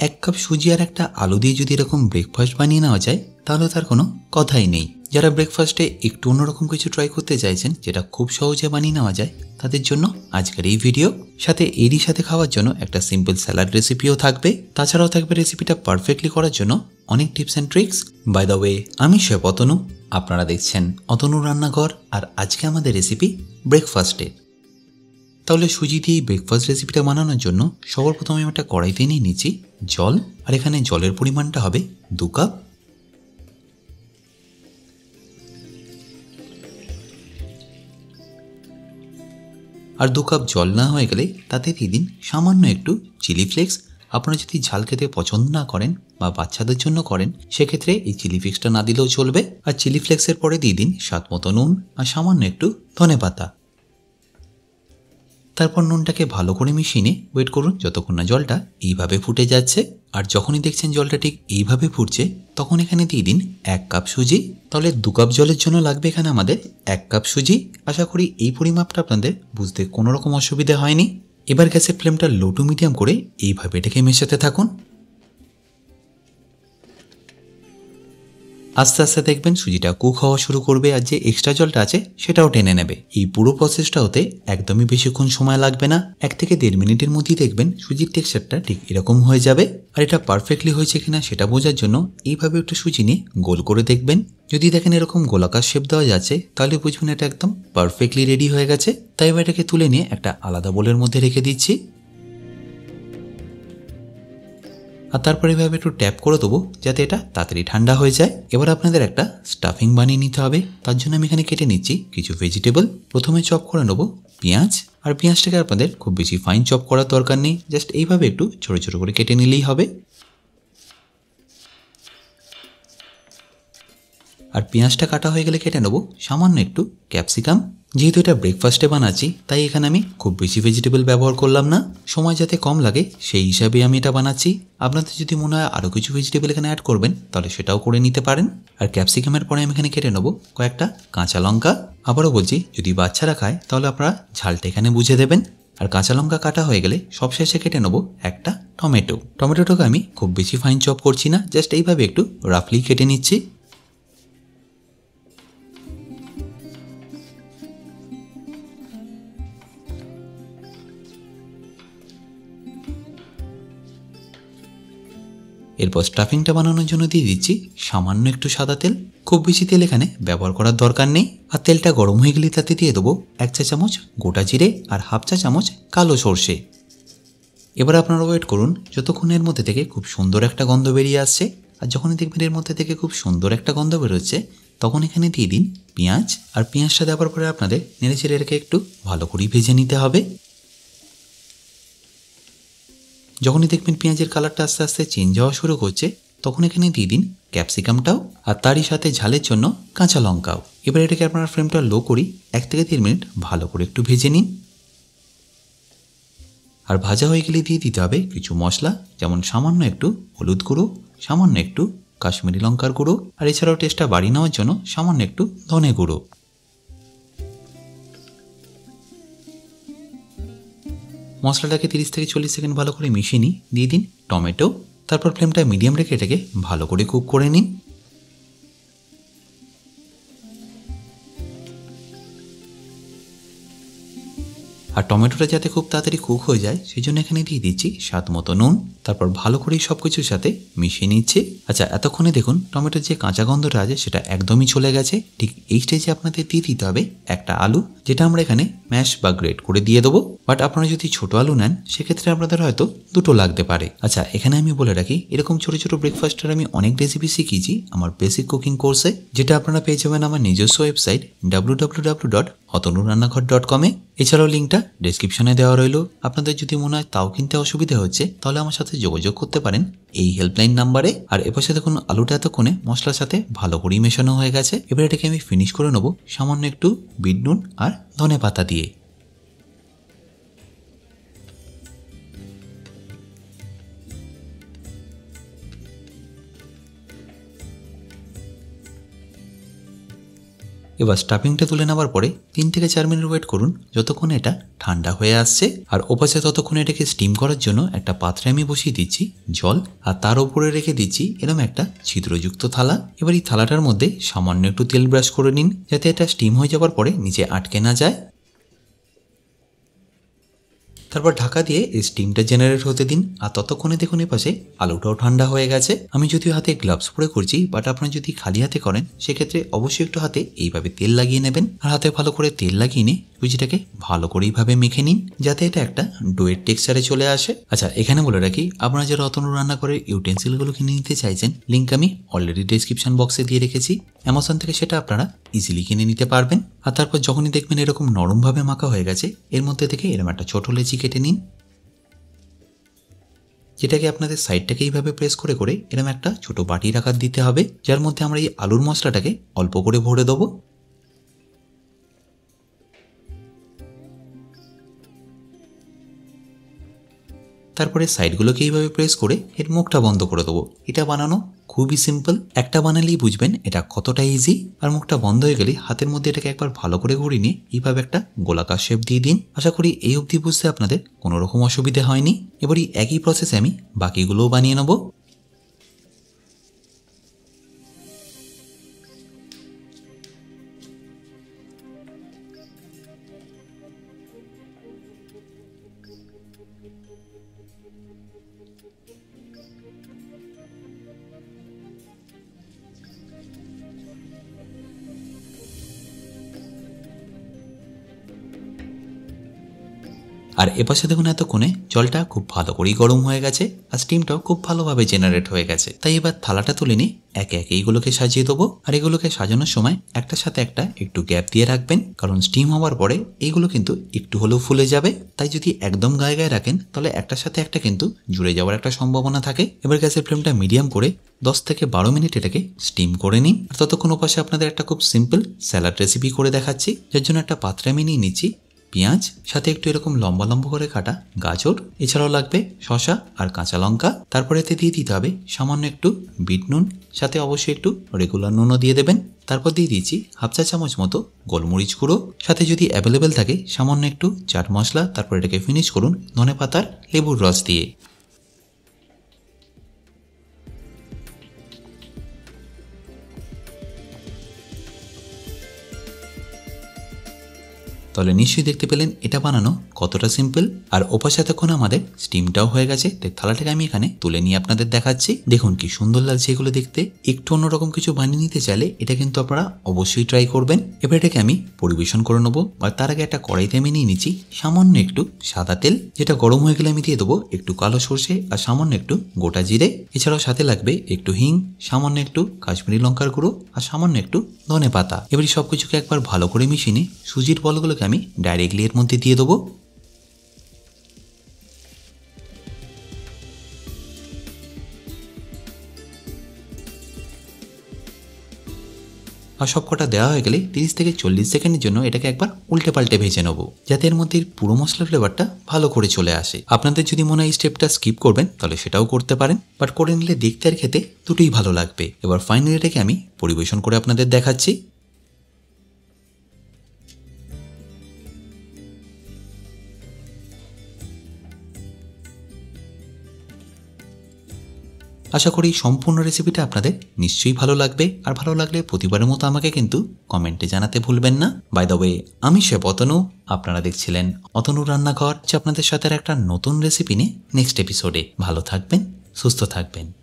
এক কাপ সুজি আর একটা আলু দিয়ে যদি এরকম ব্রেকফাস্ট বানিয়ে নেওয়া যায় তাহলে তার কোনো কথাই নেই। যারা ব্রেকফাস্টে একটু অন্যরকম কিছু ট্রাই করতে চাইছেন যেটা খুব সহজে বানিয়ে নেওয়া যায় তাদের জন্য আজকের এই ভিডিও। সাথে এরই সাথে খাওয়ার জন্য একটা সিম্পল স্যালাড রেসিপিও থাকবে। তাছাড়াও থাকবে রেসিপিটা পারফেক্টলি করার জন্য অনেক tips and tricks. By the way, আমি শেফ অতনু, আপনারা দেখছেন অতনু রান্নাঘর, আর আজকে আমাদের রেসিপি ব্রেকফাস্টের। তাহলে সুজি দিয়ে এই ব্রেকফাস্ট রেসিপিটা বানানোর জন্য সবার প্রথমে আমি একটা কড়াইতে নিয়ে নিচ্ছি জল, আর এখানে জলের পরিমাণটা হবে 2 কাপ। আর 2 কাপ জল না হয়ে গেলে তাতে দিয়ে দিন সামান্য একটু চিলি ফ্লেক্স। আপনারা যদি ঝাল খেতে পছন্দ না করেন বা বাচ্চাদের জন্য করেন সেক্ষেত্রে এই চিলি ফ্লেক্সটা না দিলেও চলবে। আর চিলি ফ্লেক্সের পরে দিয়ে দিন স্বাদ মতো নুন আর সামান্য একটু ধনেপাতা। তারপর নুনটাকে ভালো করে মিশিয়ে নিয়ে ওয়েট করুন যতক্ষণ না জলটা এইভাবে ফুটে যাচ্ছে। আর যখনই দেখছেন জলটা ঠিক এইভাবে ফুটছে তখন এখানে দিয়ে দিন 1 কাপ সুজি। তাহলে 2 কাপ জলের জন্য লাগবে এখানে আমাদের 1 কাপ সুজি। আশা করি এই পরিমাপটা আপনাদের বুঝতে কোনো রকম অসুবিধা হয়নি। এবার গ্যাসের ফ্লেমটা লো টু মিডিয়াম করে এইভাবে এটাকে মেশাতে থাকুন। আস্তে আস্তে দেখবেন সুজিটা কুক হওয়া শুরু করবে আর যে এক্সট্রা জলটা আছে সেটাও টেনে নেবে। এই পুরো প্রসেসটা হতে একদমই বেশিক্ষণ সময় লাগবে না, 1 থেকে 1.5 মিনিটের মধ্যেই দেখবেন সুজির টেক্সচারটা ঠিক এরকম হয়ে যাবে। আর এটা পারফেক্টলি হয়েছে কিনা সেটা বোঝার জন্য এইভাবে একটু সুজি নিয়ে গোল করে দেখবেন। যদি দেখেন এরকম গোলাকার শেপ দেওয়া যাচ্ছে তাহলে বুঝবেন এটা একদম পারফেক্টলি রেডি হয়ে গেছে। তাই এবার এটাকে তুলে নিয়ে একটা আলাদা বোলের মধ্যে রেখে দিচ্ছি। আর তারপরে এভাবে একটু ট্যাপ করে দেবো যাতে এটা তাড়াতাড়ি ঠান্ডা হয়ে যায়। এবার আপনাদের একটা স্টাফিং বানিয়ে নিতে হবে। তার জন্য আমি এখানে কেটে নিচ্ছি কিছু ভেজিটেবল। প্রথমে চপ করে নেবো পেঁয়াজ। আর পেঁয়াজটাকে আপনাদের খুব বেশি ফাইন চপ করার দরকার নেই, জাস্ট এইভাবে একটু ছোটো ছোটো করে কেটে নিলেই হবে। আর পেঁয়াজটা কাটা হয়ে গেলে কেটে নেবো সামান্য একটু ক্যাপসিকাম। যেহেতু এটা ব্রেকফাস্টে বানাচ্ছি তাই এখানে আমি খুব বেশি ভেজিটেবল ব্যবহার করলাম না, সময় যাতে কম লাগে সেই হিসাবে আমি এটা বানাচ্ছি। আপনাদের যদি মনে হয় আরও কিছু ভেজিটেবল এখানে অ্যাড করবেন তাহলে সেটাও করে নিতে পারেন। আর ক্যাপসিকামের পরে আমি এখানে কেটে নেবো কয়েকটা কাঁচা লঙ্কা। আবারও বলছি, যদি বাচ্চারা খায় তাহলে আপনারা ঝালটা এখানে বুঝে দেবেন। আর কাঁচা লঙ্কা কাটা হয়ে গেলে সবশেষে কেটে নেবো একটা টমেটো। টমেটোটাকে আমি খুব বেশি ফাইন চপ করছি না, জাস্ট এইভাবে একটু রাফলি কেটে নিচ্ছি। এরপর স্টাফিংটা বানানোর জন্য দিয়ে দিচ্ছি সামান্য একটু সাদা তেল। খুব বেশি তেল এখানে ব্যবহার করার দরকার নেই। আর তেলটা গরম হয়ে গেলে তাতে দিয়ে দেবো 1 চা চামচ গোটা জিরে আর 1/2 চা চামচ কালো সর্ষে। এবার আপনারা ওয়েট করুন যতক্ষণ এর মধ্যে থেকে খুব সুন্দর একটা গন্ধ বেরিয়ে আসছে। আর যখনই দেখবেন এর মধ্যে থেকে খুব সুন্দর একটা গন্ধ বেরোচ্ছে তখন এখানে দিয়ে দিন পেঁয়াজ। আর পেঁয়াজটা দেওয়ার পরে আপনাদের নেড়েচেড়ে রেখে একটু ভালো করে ভেজে নিতে হবে। যখনই দেখবেন পেঁয়াজের কালারটা আস্তে আস্তে চেঞ্জ হওয়া শুরু করছে তখন এখানে দিয়ে দিন ক্যাপসিকামটাও আর তারই সাথে ঝালের জন্য কাঁচা লঙ্কাও। এবার এটাকে আপনারা ফ্লেমটা লো করি 1 থেকে 1.5 মিনিট ভালো করে একটু ভেজে নিন। আর ভাজা হয়ে গেলে দিয়ে দিতে হবে কিছু মশলা, যেমন সামান্য একটু হলুদ গুঁড়ো, সামান্য একটু কাশ্মীরি লঙ্কার গুঁড়ো, আর এছাড়াও টেস্টটা বাড়িয়ে নেওয়ার জন্য সামান্য একটু ধনে গুঁড়ো। মশলাটাকে 30 থেকে 40 সেকেন্ড ভালো করে মিশিয়ে নিই। দিয়ে দিন টমেটো। তারপর ফ্লেমটা মিডিয়াম রেখে এটাকে ভালো করে কুক করে নিন। আর টমেটোটা যাতে খুব তাড়াতাড়ি কুক হয়ে যায় সেই জন্য এখানে দিয়ে দিচ্ছি স্বাদ মতো নুন। তারপর ভালো করে সব কিছুর সাথে মিশিয়ে নিচ্ছি। আচ্ছা, এতক্ষণে দেখুন টমেটোর যে কাঁচা গন্ধটা আছে সেটা একদমই চলে গেছে। ঠিক এই স্টেজে আপনাদের দিয়ে দিতে হবে একটা আলু, যেটা আমরা এখানে ম্যাশ বা গ্রেট করে দিয়ে দেবো। বাট আপনারা যদি ছোট আলু নেন সেক্ষেত্রে আপনাদের হয়তো 2টো লাগতে পারে। আচ্ছা, এখানে আমি বলে রাখি এরকম ছোট ছোট ব্রেকফাস্টের আমি অনেক রেসিপি শিখিয়েছি আমার বেসিক কুকিং কোর্সে, যেটা আপনারা পেয়ে যাবেন আমার নিজস্ব ওয়েবসাইট www.otonurannagor.com-এ। এছাড়াও লিঙ্কটা ডেসক্রিপশনে দেওয়া রইল। আপনাদের যদি মনে হয় তাও কিনতে অসুবিধা হচ্ছে তাহলে আমার সাথে যোগাযোগ করতে পারেন এই হেল্পলাইন নাম্বারে। আর এপাশে দেখুন আলুটা এতক্ষণে মশলার সাথে ভালো করে মেশানো হয়ে গেছে। এবার এটাকে আমি ফিনিশ করে নেবো সামান্য একটু বিট নুন আর ধনে পাতা দিয়ে। এবার স্টাফিংটা তুলে নেওয়ার পরে 3 থেকে 4 মিনিট ওয়েট করুন যতক্ষণ এটা ঠান্ডা হয়ে আসছে। আর ওপাশে ততক্ষণ এটাকে স্টিম করার জন্য একটা পাত্রে আমি বসিয়ে দিচ্ছি জল, আর তার উপরে রেখে দিচ্ছি এরকম একটা ছিদ্রযুক্ত থালা। এবার এই থালাটার মধ্যে সামান্য একটু তেল ব্রাশ করে নিন যাতে এটা স্টিম হয়ে যাওয়ার পরে নিচে আটকে না যায়। তারপর ঢাকা দিয়ে এই স্টিমটা জেনারেট হতে দিন। আর ততক্ষণে দেখুন এপাশে আলুটাও ঠান্ডা হয়ে গেছে। আমি যদিও হাতে গ্লাভস পরে করছি, বাট আপনারা যদি খালি হাতে করেন সেক্ষেত্রে অবশ্যই একটু হাতে এইভাবে তেল লাগিয়ে নেবেন। আর হাতে ভালো করে তেল লাগিয়ে নিয়ে সুজিটাকে ভালো করে এইভাবে মেখে নিন যাতে এটা একটা ডোয়ের টেক্সচারে চলে আসে। আচ্ছা, এখানে বলে রাখি, আপনারা যারা অতনু রান্না করে ইউটেন্সিলগুলো কিনে নিতে চাইছেন, লিঙ্ক আমি অলরেডি ডেসক্রিপশন বক্সে দিয়ে রেখেছি। অ্যামাজন থেকে সেটা আপনারা ইজিলি কিনে নিতে পারবেন। আর তারপর যখনই দেখবেন এরকম নরমভাবে মাখা হয়ে গেছে, এর মধ্যে থেকে এরকম একটা ছোট লেচি কেটে নিন, যেটাকে আপনাদের সাইডটাকে এইভাবে প্রেস করে করে এরকম একটা ছোট বাটির আকার দিতে হবে, যার মধ্যে আমরা এই আলুর মশলাটাকে অল্প করে ভরে দেবো। তারপরে সাইডগুলোকে এইভাবে প্রেস করে এর মুখটা বন্ধ করে দেবো। এটা বানানো খুবই সিম্পল, একটা বানালেই বুঝবেন এটা কতটা ইজি। আর মুখটা বন্ধ হয়ে গেলে হাতের মধ্যে এটাকে একবার ভালো করে ঘুরিয়ে নিয়ে এইভাবে একটা গোলাকার শেপ দিয়ে দিন। আশা করি এই অবধি বুঝতে আপনাদের কোনো রকম অসুবিধা হয়নি। এবারই একই প্রসেসে আমি বাকিগুলোও বানিয়ে নেবো। আর এপাশে দেখুন এতক্ষণে জলটা খুব ভালো করেই গরম হয়ে গেছে আর স্টিমটাও খুব ভালোভাবে জেনারেট হয়ে গেছে। তাই এবার থালাটা তুলে নিয়ে একে একে এইগুলোকে সাজিয়ে দেবো। আর এগুলোকে সাজানোর সময় একটার সাথে একটা একটু গ্যাপ দিয়ে রাখবেন, কারণ স্টিম হওয়ার পরে এইগুলো কিন্তু একটু হলেও ফুলে যাবে। তাই যদি একদম গায়ে গায়ে রাখেন তাহলে একটার সাথে একটা কিন্তু জুড়ে যাওয়ার একটা সম্ভাবনা থাকে। এবার গ্যাসের ফ্লেমটা মিডিয়াম করে 10 থেকে 12 মিনিট এটাকে স্টিম করে নিন। আর ততক্ষণ ওপাশে আপনাদের একটা খুব সিম্পল স্যালাড রেসিপি করে দেখাচ্ছি, যার জন্য একটা পাত্রে আমি নিয়ে নিচ্ছি পেঁয়াজ, সাথে একটু এরকম লম্বা লম্বা করে কাটা গাজর, এছাড়াও লাগবে শসা আর কাঁচা লঙ্কা। তারপরে এতে দিয়ে দিতে হবে সামান্য একটু বিট নুন, সাথে অবশ্যই একটু রেগুলার নুনও দিয়ে দেবেন। তারপর দিয়ে দিচ্ছি হাফ চা চামচ মতো গোলমরিচ গুঁড়ো, সাথে যদি অ্যাভেলেবেল থাকে সামান্য একটু চাট মশলা। তারপর এটাকে ফিনিশ করুন ধনেপাতার লেবুর রস দিয়ে। তাহলে নিশ্চয়ই দেখতে পেলেন এটা বানানো কতটা সিম্পল। আর ওপাশে এতক্ষণ আমাদের স্টিমটাও হয়ে গেছে। তাই থালাটাকে আমি এখানে তুলে নিয়ে আপনাদের দেখাচ্ছি। দেখুন কি সুন্দর লাগছে এগুলো দেখতে। একটু অন্যরকম কিছু বানিয়ে নিতে চাইলে এটা কিন্তু আপনারা অবশ্যই ট্রাই করবেন। এবার এটাকে আমি পরিবেশন করে নেবো। আর তার আগে একটা কড়াইতে আমি নিয়ে নিচ্ছি সামান্য একটু সাদা তেল, যেটা গরম হয়ে গেলে আমি দিয়ে দেবো একটু কালো সর্ষে আর সামান্য একটু গোটা জিরে। এছাড়াও সাথে লাগবে একটু হিং, সামান্য একটু কাশ্মীরি লঙ্কার গুঁড়ো আর সামান্য একটু ধনে পাতা। এবার সবকিছুকে একবার ভালো করে মিশিয়ে নিয়ে সুজির বলগুলোকে আমি ডাইরেক্টলি এর মধ্যে দিয়ে দেবো। আর সবকটা দেওয়া হয়ে গেলে 30 থেকে 40 সেকেন্ডের জন্য এটাকে একবার উল্টে পাল্টে ভেজে নেবো, যাতে এর মধ্যে পুরো মশলা ফ্লেভারটা ভালো করে চলে আসে। আপনাদের যদি মনে হয় এই স্টেপটা স্কিপ করবেন তাহলে সেটাও করতে পারেন, বাট করে নিলে দেখতে আর খেতে দুটোই ভালো লাগবে। এবার ফাইনালি এটাকে আমি পরিবেশন করে আপনাদের দেখাচ্ছি। আশা করি সম্পূর্ণ রেসিপিটা আপনাদের নিশ্চয়ই ভালো লাগবে। আর ভালো লাগলে প্রতিবারের মতো আমাকে কিন্তু কমেন্টে জানাতে ভুলবেন না। বাই দ্য ওয়ে, আমি শেফ অতনু, আপনারা দেখছিলেন অতনু রান্নাঘর। আপনাদের সাথে একটা নতুন রেসিপি নিয়ে নেক্সট এপিসোডে। ভালো থাকবেন, সুস্থ থাকবেন।